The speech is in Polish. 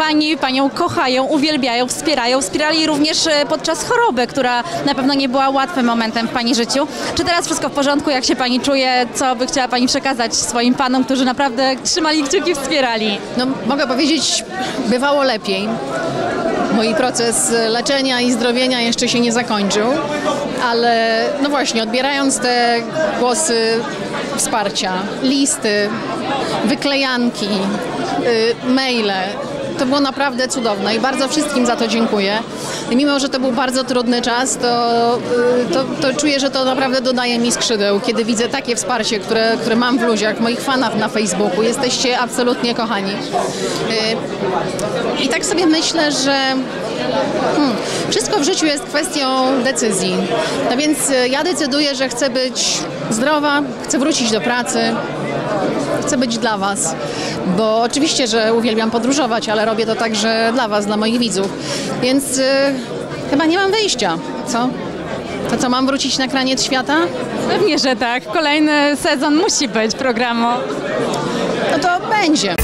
fani panią kochają, uwielbiają, wspierali również podczas choroby, która na pewno nie była łatwym momentem w pani życiu. Czy teraz wszystko w porządku? Jak się pani czuje? Co by chciała pani przekazać swoim fanom, którzy naprawdę trzymali kciuki, wspierali? No, mogę powiedzieć, bywało lepiej. Mój proces leczenia i zdrowienia jeszcze się nie zakończył, ale no właśnie, odbierając te głosy wsparcia, listy, wyklejanki, maile, to było naprawdę cudowne i bardzo wszystkim za to dziękuję. I mimo że to był bardzo trudny czas, to czuję, że to naprawdę dodaje mi skrzydeł, kiedy widzę takie wsparcie, które mam w ludziach, moich fanów na Facebooku. Jesteście absolutnie kochani. I tak sobie myślę, że wszystko w życiu jest kwestią decyzji. No więc ja decyduję, że chcę być zdrowa, chcę wrócić do pracy, chcę być dla Was, bo oczywiście, że uwielbiam podróżować, ale robię to także dla Was, dla moich widzów, więc chyba nie mam wyjścia, co? To co, mam wrócić na kraniec świata? Pewnie, że tak. Kolejny sezon musi być programu. No to będzie.